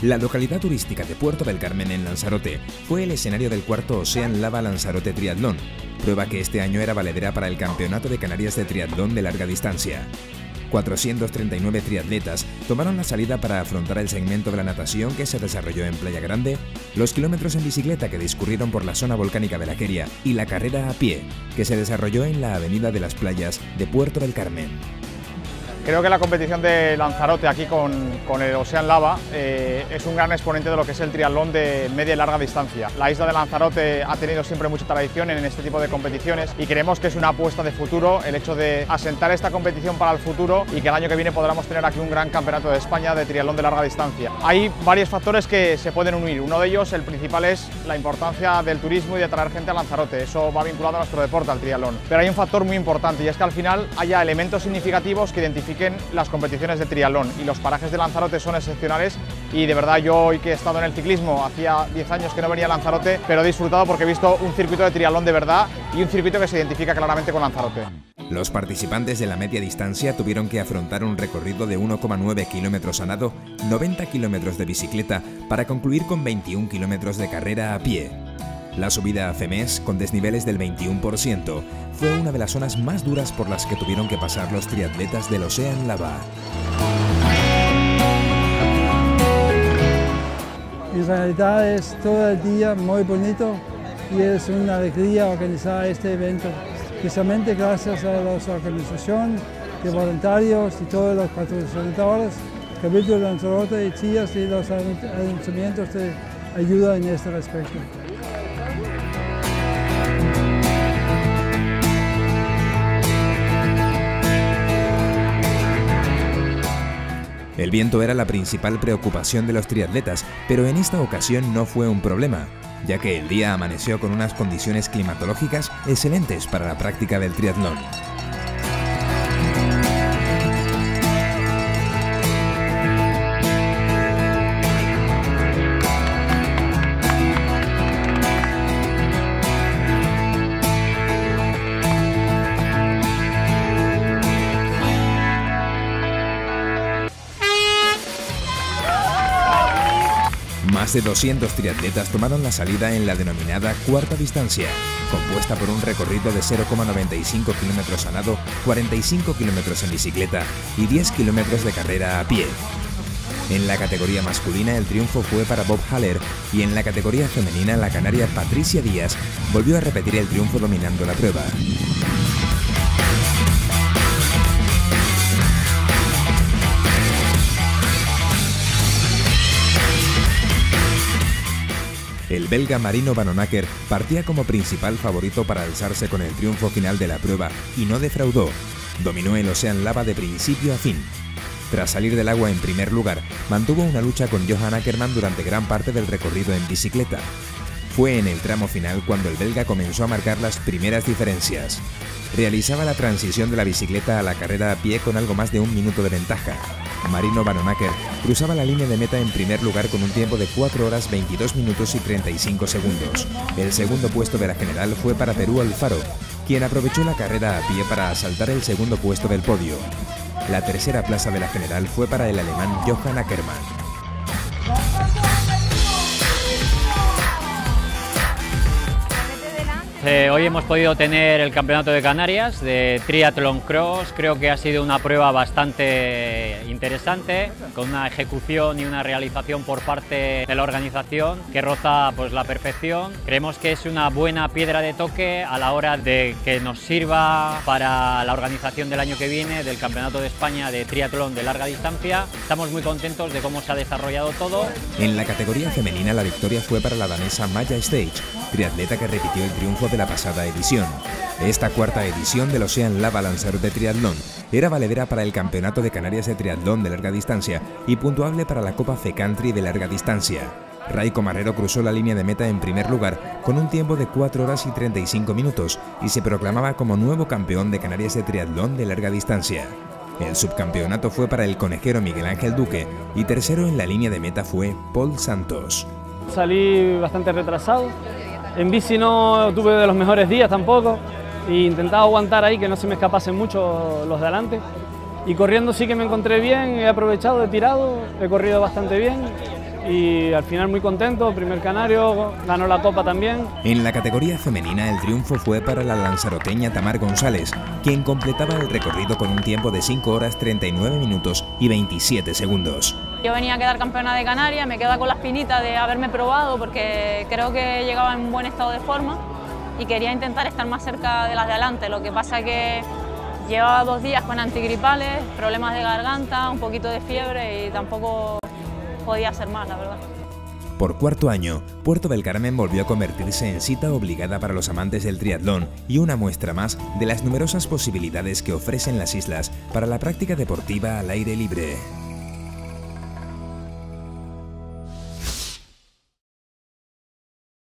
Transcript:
La localidad turística de Puerto del Carmen en Lanzarote fue el escenario del cuarto Ocean Lava Lanzarote Triatlón, prueba que este año era valedera para el Campeonato de Canarias de Triatlón de larga distancia. 439 triatletas tomaron la salida para afrontar el segmento de la natación que se desarrolló en Playa Grande, los kilómetros en bicicleta que discurrieron por la zona volcánica de la Queria y la carrera a pie, que se desarrolló en la Avenida de las Playas de Puerto del Carmen. Creo que la competición de Lanzarote aquí con el Ocean Lava es un gran exponente de lo que es el triatlón de media y larga distancia. La isla de Lanzarote ha tenido siempre mucha tradición en este tipo de competiciones y creemos que es una apuesta de futuro el hecho de asentar esta competición para el futuro y que el año que viene podamos tener aquí un gran campeonato de España de triatlón de larga distancia. Hay varios factores que se pueden unir. Uno de ellos, el principal, es la importancia del turismo y de atraer gente a Lanzarote. Eso va vinculado a nuestro deporte, al triatlón. Pero hay un factor muy importante y es que al final haya elementos significativos que identifiquen las competiciones de triatlón, y los parajes de Lanzarote son excepcionales y de verdad yo hoy que he estado en el ciclismo, hacía 10 años que no venía a Lanzarote, pero he disfrutado porque he visto un circuito de triatlón de verdad y un circuito que se identifica claramente con Lanzarote. Los participantes de la media distancia tuvieron que afrontar un recorrido de 1,9 kilómetros a nado, 90 kilómetros de bicicleta para concluir con 21 kilómetros de carrera a pie. La subida a Femés, con desniveles del 21%, fue una de las zonas más duras por las que tuvieron que pasar los triatletas del Ocean Lava. En realidad es todo el día muy bonito y es una alegría organizar este evento, especialmente gracias a la organización de voluntarios y todos los patrocinadores, Cabildo de Lanzarote y CIAS y los ayuntamientos de ayuda en este respecto. El viento era la principal preocupación de los triatletas, pero en esta ocasión no fue un problema, ya que el día amaneció con unas condiciones climatológicas excelentes para la práctica del triatlón. Más de 200 triatletas tomaron la salida en la denominada cuarta distancia, compuesta por un recorrido de 0,95 kilómetros a nado, 45 kilómetros en bicicleta y 10 kilómetros de carrera a pie. En la categoría masculina el triunfo fue para Bob Haller y en la categoría femenina la canaria Patricia Díaz volvió a repetir el triunfo dominando la prueba. El belga Marino Vanhoenacker partía como principal favorito para alzarse con el triunfo final de la prueba y no defraudó. Dominó el Ocean Lava de principio a fin. Tras salir del agua en primer lugar, mantuvo una lucha con Johan Ackermann durante gran parte del recorrido en bicicleta. Fue en el tramo final cuando el belga comenzó a marcar las primeras diferencias. Realizaba la transición de la bicicleta a la carrera a pie con algo más de un minuto de ventaja. Marino Vanhoenacker cruzaba la línea de meta en primer lugar con un tiempo de 4 horas 22 minutos y 35 segundos. El segundo puesto de la general fue para Perú Alfaro, quien aprovechó la carrera a pie para asaltar el segundo puesto del podio. La tercera plaza de la general fue para el alemán Johan Ackermann. Hoy hemos podido tener el Campeonato de Canarias de Triathlon Cross. Creo que ha sido una prueba bastante interesante, con una ejecución y una realización por parte de la organización que roza pues la perfección. Creemos que es una buena piedra de toque a la hora de que nos sirva para la organización del año que viene del Campeonato de España de Triatlón de larga distancia. Estamos muy contentos de cómo se ha desarrollado todo. En la categoría femenina la victoria fue para la danesa Maja Stage, triatleta que repitió el triunfo de la pasada edición. Esta cuarta edición del Ocean Lava Lanzarote Triatlón era valedera para el Campeonato de Canarias de Triatlón de larga distancia y puntuable para la Copa FECountry de larga distancia. Raico Marrero cruzó la línea de meta en primer lugar con un tiempo de 4 horas y 35 minutos y se proclamaba como nuevo campeón de Canarias de Triatlón de larga distancia. El subcampeonato fue para el conejero Miguel Ángel Duque y tercero en la línea de meta fue Paul Santos. Salí bastante retrasado. En bici no tuve de los mejores días tampoco e intentaba aguantar ahí que no se me escapasen mucho los de adelante. Y corriendo sí que me encontré bien, he aprovechado, he tirado, he corrido bastante bien y al final muy contento, primer canario, ganó la Copa también. En la categoría femenina el triunfo fue para la lanzaroteña Tamar González, quien completaba el recorrido con un tiempo de 5 horas 39 minutos y 27 segundos. Yo venía a quedar campeona de Canarias, me queda con la espinita de haberme probado porque creo que llegaba en buen estado de forma y quería intentar estar más cerca de las de adelante. Lo que pasa que llevaba 2 días con antigripales, problemas de garganta, un poquito de fiebre y tampoco podía ser más, la verdad. Por cuarto año, Puerto del Carmen volvió a convertirse en cita obligada para los amantes del triatlón y una muestra más de las numerosas posibilidades que ofrecen las islas para la práctica deportiva al aire libre.